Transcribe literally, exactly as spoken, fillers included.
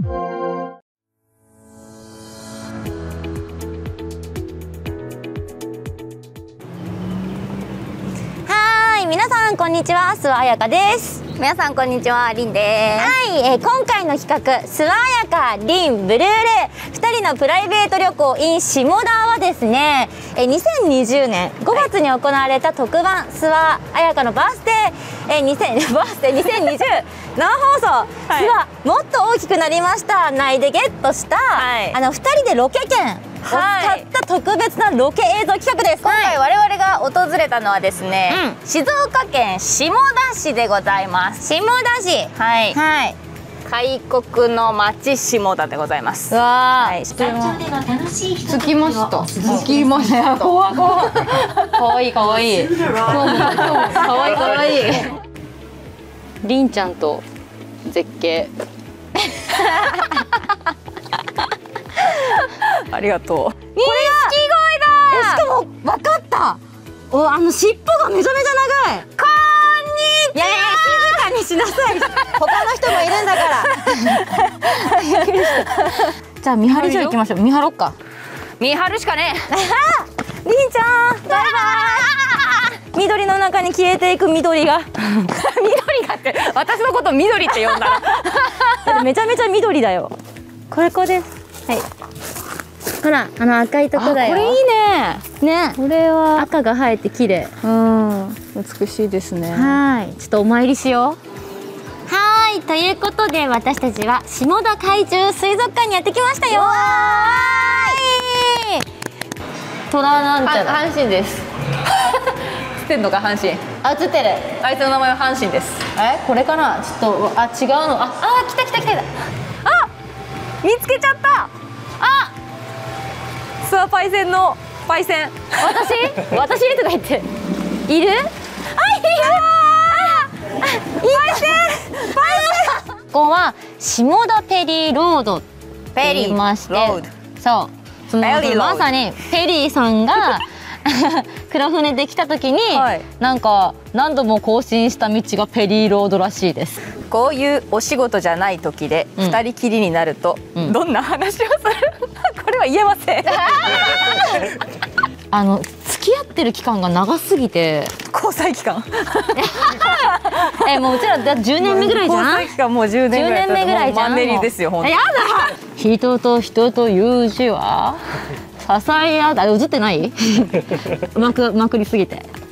はい、皆さんこんにちは、諏訪彩香です。 皆さんこんにちは、りんです。 はい、えー、今回の企画、諏訪彩香、りん、ブルーレイふたりのプライベート旅行 in 下田はですね、えー、にせんにじゅうねんごがつに行われた特番、諏訪彩香のバースデー、えー、にせんバースデーにせんにじゅう生放送、はい、諏訪もっと大きくなりました内でゲットした、はい、あのふたりでロケ券を使った特別なロケ映像企画です。 今回我々が訪れたのはですね、うん、静岡県下田市でございます。 下田市、 はい、はい、開国の町下田でございます。 わー、 着きました。着きました。怖い怖い。可愛い可愛い。可愛い可愛い。りんちゃんと絶景。 ありがとう。 これが錦鯉だ。しかも分かった。お、あの尻尾がめちゃめちゃ長い。こんにちは。いやいや、静かにしなさい。他の人もいるんだから。じゃあ見張り所行きましょう。見張ろっか。 見張るしかねえ。りんちゃん、バイバイ。緑の中に消えていく緑が。 緑がって私のこと緑って呼んだら。 めちゃめちゃ緑だよ。これこれです。はい。ほら、あの赤いとこだよ。 これいいね。 ね、これは赤が生えて綺麗。 うん、美しいですね。 はい、ちょっとお参りしよう。はい、ということで私たちは下田海中水族館にやってきましたよ。わーい。虎なんちゃら。 阪神です。映ってんのか阪神。 あ、映ってる。 あいつの名前は阪神です。 え、これかな。ちょっとあ違うの。あ、あ来た来た来た。あ、 見つけちゃった。あ、スワパイセンのパイセン。 私私とか言っている。あ、いる。あ、パイセンパイセン。ここは下田ペリーロードって言いまして、そう、そのまさにペリーさんが黒船で来た時に、はい、なんか何度も更新した道がペリーロードらしいです。 こういうお仕事じゃない時で二人きりになると、うん、どんな話をするこれは言えません。 あの付き合ってる期間が長すぎて。 交際期間え、もううちらじゅうねんめぐらいじゃん。 交際期間もうじゅうねんぐらい。じゅうねんめぐらいじゃん。マンネリですよ本当に。 やだ。人と人という字は支え合う。あ、映ってないまくまくりすぎて。